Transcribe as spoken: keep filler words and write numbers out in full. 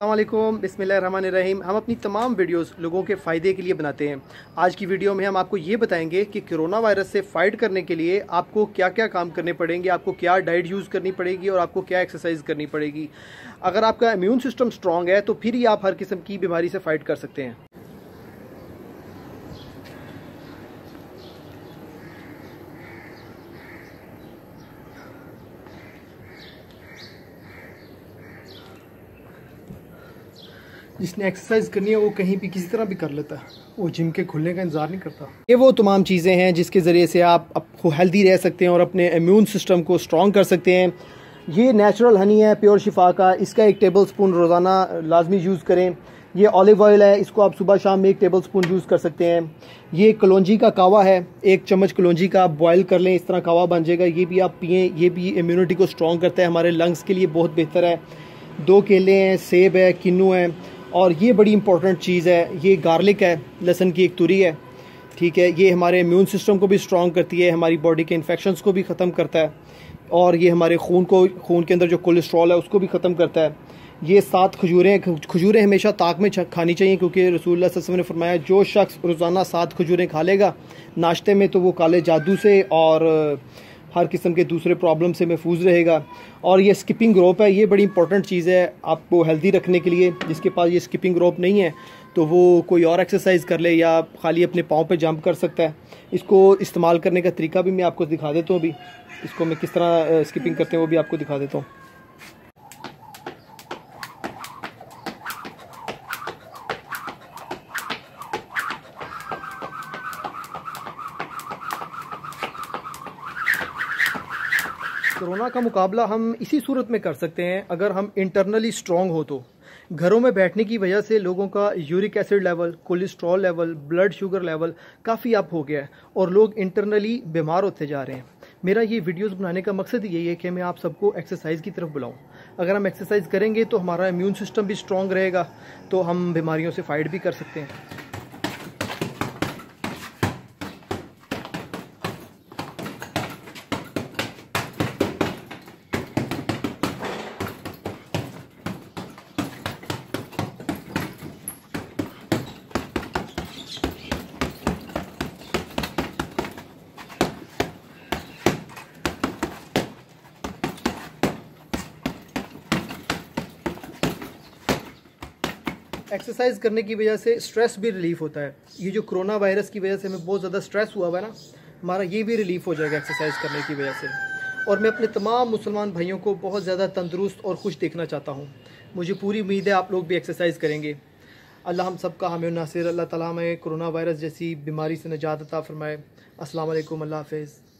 अस्सलामुअलैकुम, बिस्मिल्लाहिर्रहमानिर्रहीम। हम अपनी तमाम वीडियोस लोगों के फ़ायदे के लिए बनाते हैं। आज की वीडियो में हम आपको ये बताएंगे कि कोरोना वायरस से फ़ाइट करने के लिए आपको क्या क्या काम करने पड़ेंगे, आपको क्या डाइट यूज़ करनी पड़ेगी और आपको क्या एक्सरसाइज करनी पड़ेगी। अगर आपका इम्यून सिस्टम स्ट्रॉन्ग है तो फिर ही आप हर किस्म की बीमारी से फ़ाइट कर सकते हैं। जिसने एक्सरसाइज करनी है वो कहीं भी किसी तरह भी कर लेता है, वो जिम के खुलने का इंतज़ार नहीं करता। ये वो तमाम चीज़ें हैं जिसके ज़रिए से आप आपको हेल्दी रह सकते हैं और अपने इम्यून सिस्टम को स्ट्रॉन्ग कर सकते हैं। ये नेचुरल हनी है प्योर शिफा का, इसका एक टेबल स्पून रोज़ाना लाजमी यूज़ करें। ये ऑलिव ऑयल है, इसको आप सुबह शाम में एक टेबल स्पून यूज़ कर सकते हैं। ये कलौंजी का कावा है, एक चम्मच कलौंजी का आप बॉयल कर लें, इस तरह कावा बन जाएगा। ये भी आप पिएँ, ये भी इम्यूनिटी को स्ट्रॉन्ग करता है, हमारे लंग्स के लिए बहुत बेहतर है। दो केले हैं, सेब है, किन्नू है, और ये बड़ी इंपॉर्टेंट चीज़ है, ये गार्लिक है, लहसुन की एक तुरी है, ठीक है। ये हमारे इम्यून सिस्टम को भी स्ट्रॉन्ग करती है, हमारी बॉडी के इन्फेक्शंस को भी ख़त्म करता है, और ये हमारे खून को खून के अंदर जो कोलेस्ट्रॉल है उसको भी ख़त्म करता है। ये सात खजूरें खजूरें हमेशा ताक में खानी चाहिए, क्योंकि रसूलुल्लाह सल्लल्लाहु अलैहि वसल्लम ने फरमाया जो शख्स रोज़ाना सात खजूरें खा लेगा नाश्ते में तो वो काले जादू से और हर किस्म के दूसरे प्रॉब्लम से महफूज रहेगा। और ये स्किपिंग रोप है, ये बड़ी इंपॉर्टेंट चीज़ है आपको हेल्दी रखने के लिए। जिसके पास ये स्किपिंग रोप नहीं है तो वो कोई और एक्सरसाइज कर ले या खाली अपने पाँव पे जंप कर सकता है। इसको इस्तेमाल करने का तरीका भी मैं आपको दिखा देता हूँ। अभी इसको मैं किस तरह स्किपिंग करते हैं वो भी आपको दिखा देता हूँ। कोरोना का मुकाबला हम इसी सूरत में कर सकते हैं अगर हम इंटरनली स्ट्रॉन्ग हो तो। घरों में बैठने की वजह से लोगों का uric acid level, cholesterol level, blood sugar level काफ़ी अप हो गया है और लोग इंटरनली बीमार होते जा रहे हैं। मेरा ये वीडियोस बनाने का मकसद यही है कि मैं आप सबको एक्सरसाइज की तरफ बुलाऊं। अगर हम एक्सरसाइज करेंगे तो हमारा इम्यून सिस्टम भी स्ट्रॉन्ग रहेगा, तो हम बीमारियों से फाइट भी कर सकते हैं। एक्सरसाइज करने की वजह से स्ट्रेस भी रिलीफ होता है। ये जो कोरोना वायरस की वजह से हमें बहुत ज़्यादा स्ट्रेस हुआ हुआ है ना, हमारा ये भी रिलीफ हो जाएगा एक्सरसाइज करने की वजह से। और मैं अपने तमाम मुसलमान भाइयों को बहुत ज़्यादा तंदुरुस्त और खुश देखना चाहता हूँ। मुझे पूरी उम्मीद है आप लोग भी एक्सरसाइज करेंगे। अल्लाह हम सबका हामी नासिर। अल्लाह ताला हमें कोरोना वायरस जैसी बीमारी से निजात अता फरमाए। अस्सलाम वालेकुम, अल्लाह हाफ़िज़।